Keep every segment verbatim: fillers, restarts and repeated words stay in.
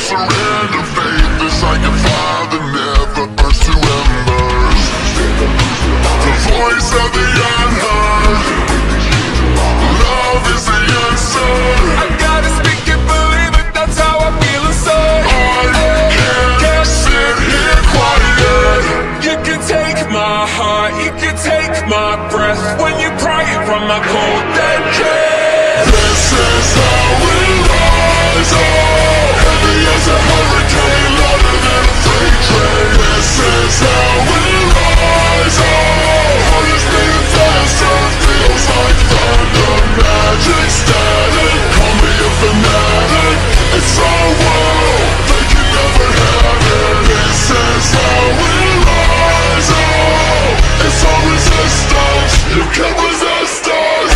surrender. Faith is like a fire that never burns to embers. The voice of the unheard. Love is the answer. I gotta speak it, believe it, that's how I feel inside. I can't sit here quiet. You can take my heart, you can take my breath when you pry it from my cold dead chest. This is how we rise up. Heavy as a hurricane, louder than a freight train. This is how we rise up. Heart is beating faster, feels like thunder. Magic static, call me a fanatic. It's our world, they can never have it. This is how we rise up. It's our resistance, you can't resist us.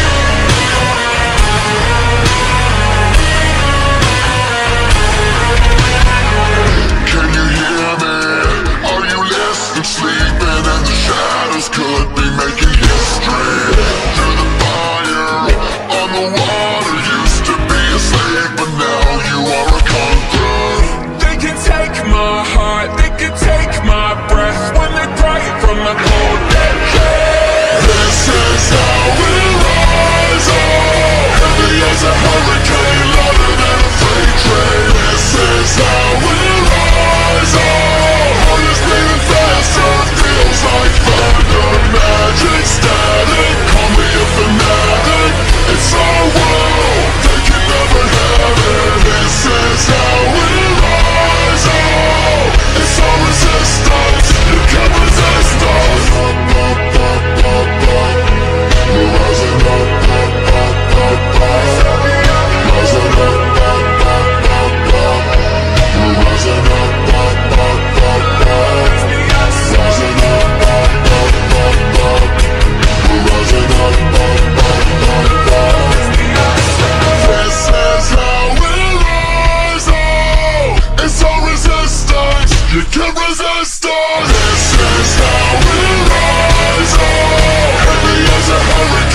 Can you hear me? Are you listening? Sleeping in the shadows could be making history. Through the fire, on the water, used to be a slave, but now you are a conqueror. They can take my heart, they can take my breath when they pry it from my cold dead chest. This is how we rise up. Heavy as a hurricane, louder than a freight train. This is how we rise up. Heart is beating faster, feels like thunder. Magic static, call me a fanatic. It's our world, they can never have it. This is how we rise up. It's our resistance, you can't resist us. We're rising up, rising up, we're rising up, rising up, we're rising up. This is how we rise up. It's our resistance, you can't resist us. This is how we rise up. Heavy as a hurricane.